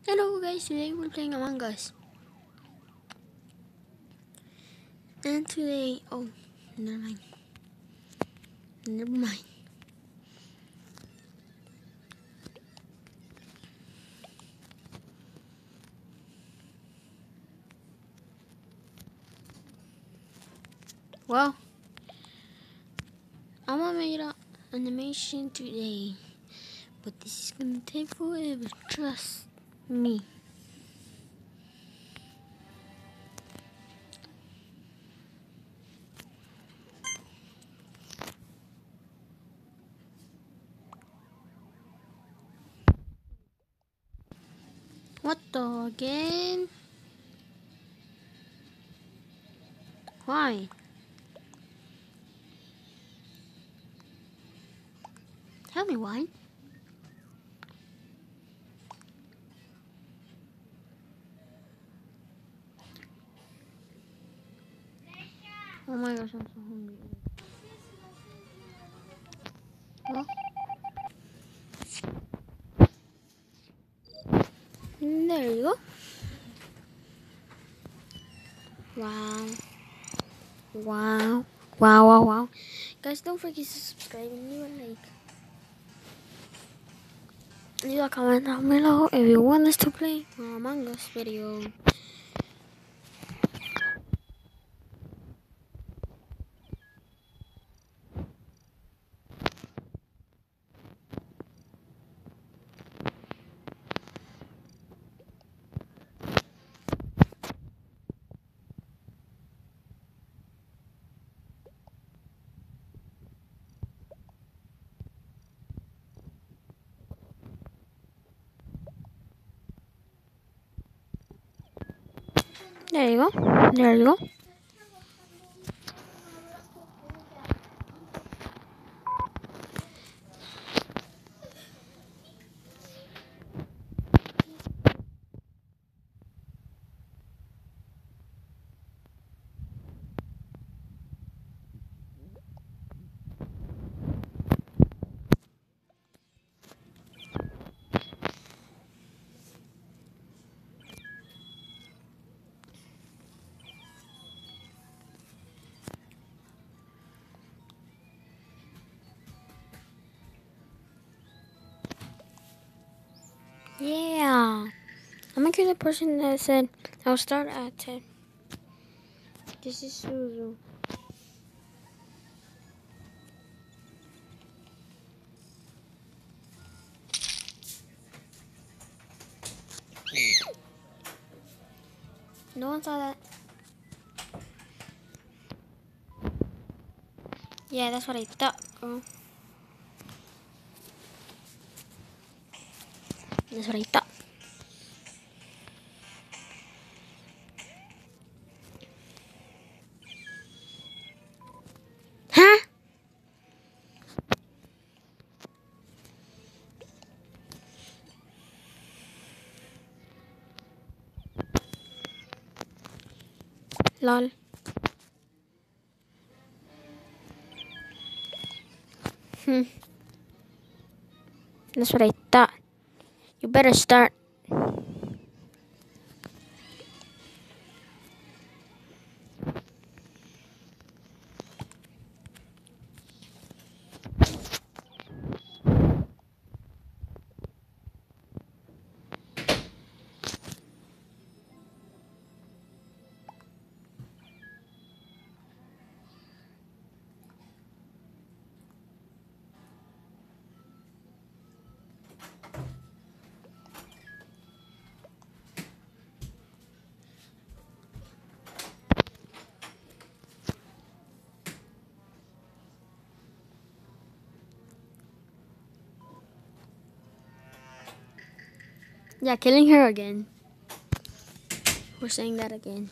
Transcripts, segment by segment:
Hello guys, today we're playing Among Us. And today, oh, never mind. Never mind. Well, I'm gonna make an animation today. But this is gonna take forever, trust me. What the again? Why? Tell me why. Oh my gosh, I'm so hungry. Well, there you go. Wow. Wow. Wow, wow, wow. Guys, don't forget to subscribe and leave a like. Leave a comment down below if you want us to play Among Us video. There you go. There you go. Yeah. I'm gonna kill the person that said I'll start at 10. This is Suzu. No one saw that. Yeah, that's what I thought, girl. That's what I thought. Huh? Lol. That's what I thought. You better start. Yeah, killing her again. We're saying that again.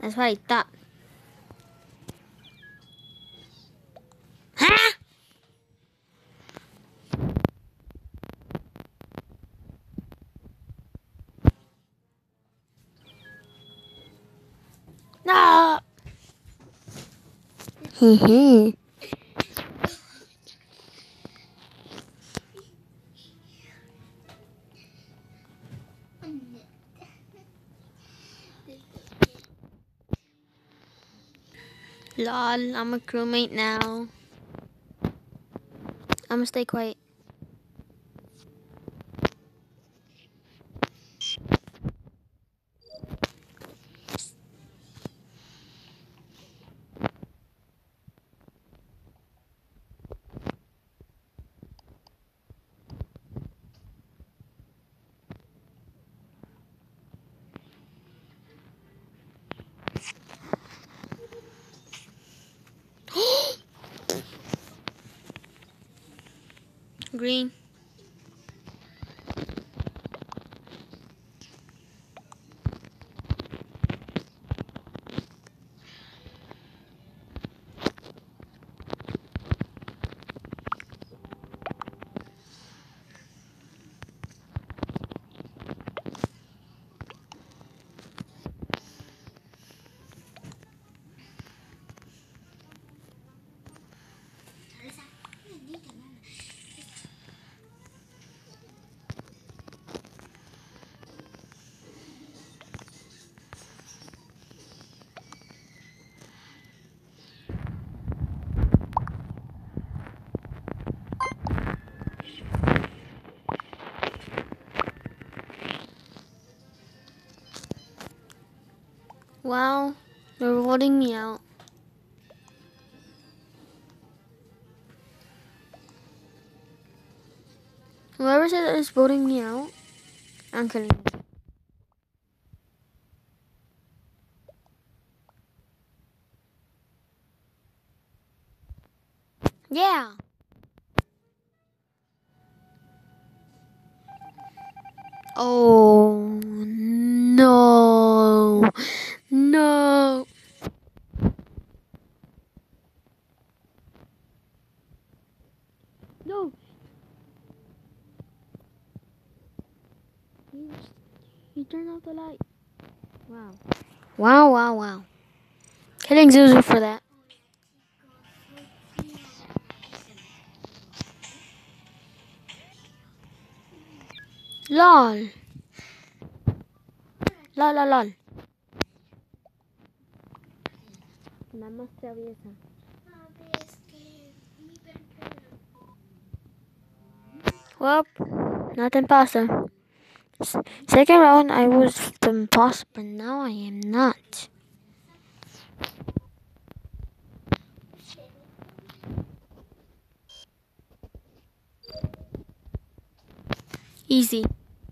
That's what I thought. Huh? No. Hehe. Lol, I'm a crewmate now. I'ma stay quiet. Green. Wow, they're voting me out. Whoever said is voting me out, I'm killing you. Yeah. Oh no. No. No. He turned off the light. Wow. Wow, wow, wow. Killing Zuzu for that. LOL. LOL, LOL, LOL. Nada más te aviesa. Well, not imposter. Second round, I was the imposter, but now I am not. Easy.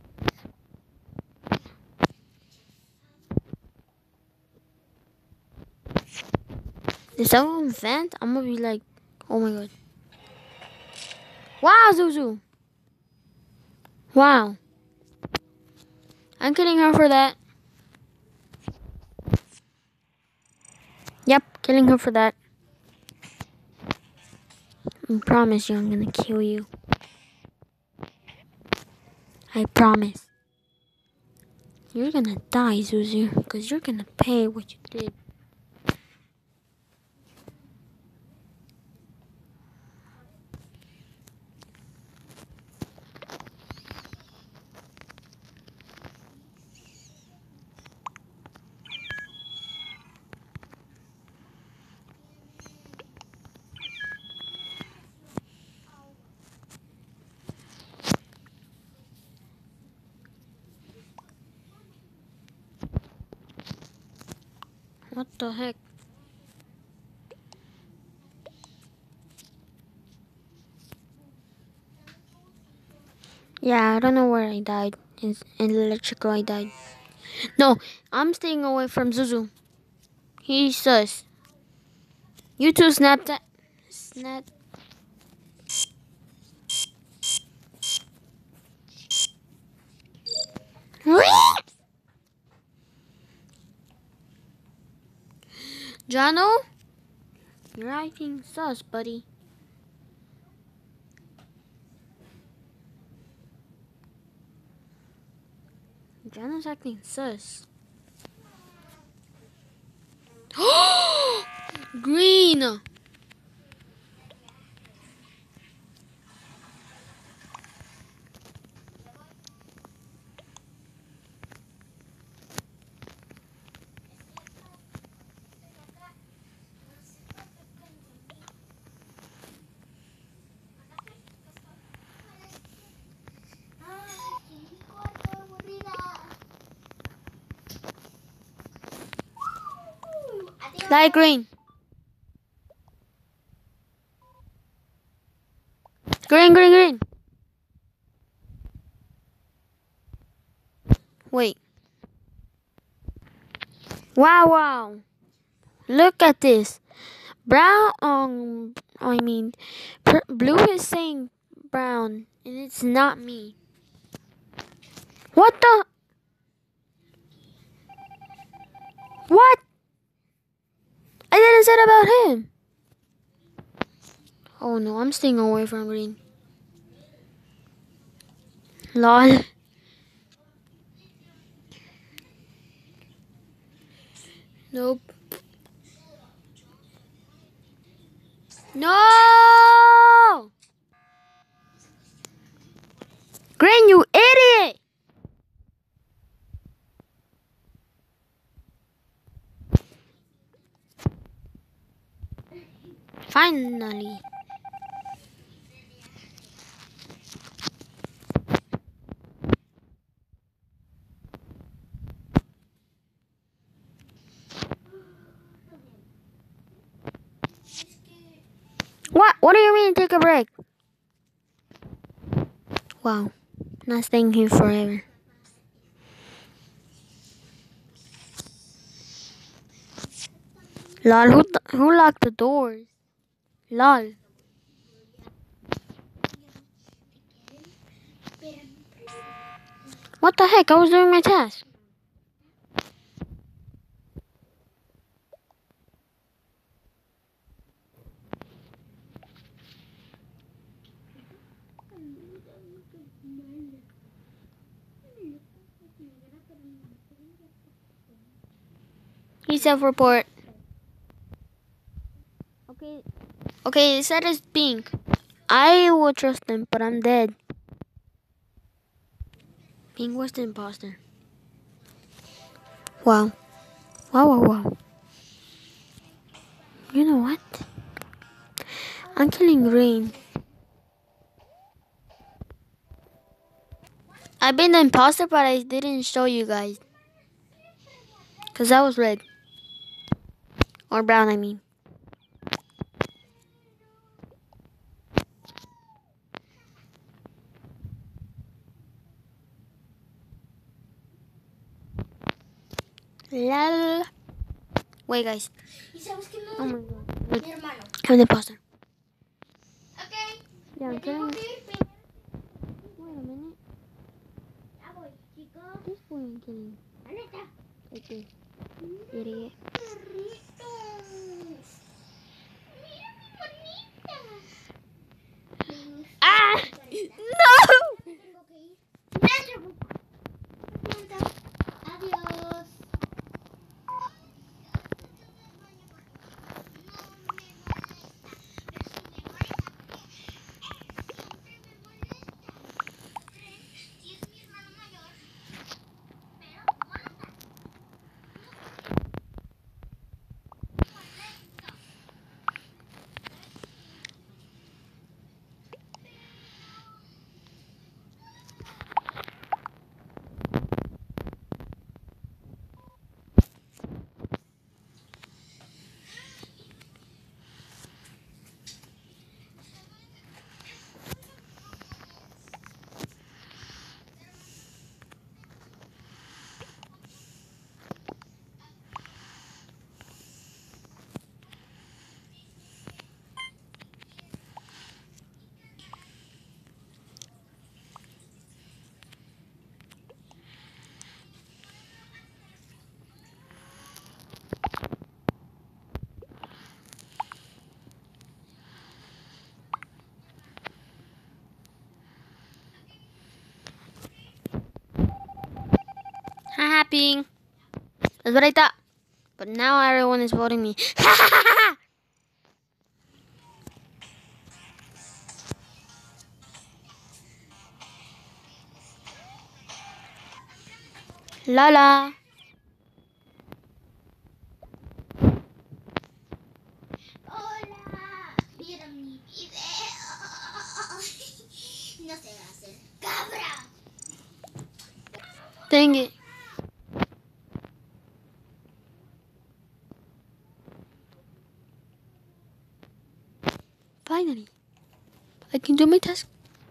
If someone vent, I'm gonna be like, oh my god. Wow, Zuzu. Wow. I'm killing her for that. Yep, killing her for that. I promise you I'm gonna kill you. I promise. You're gonna die, Zuzu, because you're gonna pay what you did. What the heck? Yeah, I don't know where I died. In electrical, I died. No, I'm staying away from Zuzu. He's sus. You two snap that. Snap. Jono? You're acting sus, buddy. Jono's acting sus. Green! Light green. Green, green, green. Wait. Wow, wow. Look at this. Brown, blue is saying brown, and it's not me. What the? What? I didn't say about him. Oh no, I'm staying away from green. Lol. Nope. No! Green, you idiot! Finally. What? What do you mean take a break? Wow. Not staying here forever. Lol, who locked the doors? Lol. What the heck? I was doing my task. He self-report. Okay, it said it's pink. I will trust him, but I'm dead. Pink was the imposter. Wow. Wow. You know what? I'm killing green. I've been the imposter, but I didn't show you guys. Because that was red. Or brown, I mean. Lol. Wait, guys. Oh my god. Wait. I'm the imposter. Okay. Yeah, I'm killing. Wait a minute. This boy I'm killing. Like this. Idiot. Ah! No! Adiós. happy. That's what I thought. But now everyone is voting me. Lala. Hola, ¿vieron mi video? No se hacen cabra. Dang it. Finally, I can do my task.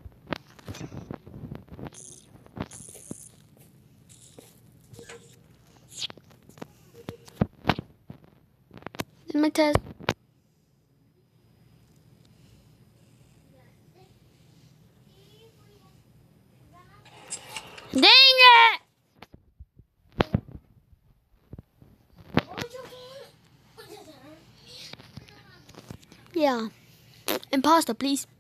Did my task. Dang it! Yeah. Imposter, please.